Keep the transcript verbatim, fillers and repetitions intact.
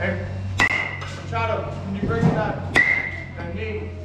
Hey, Machado, can you bring in that, that knee?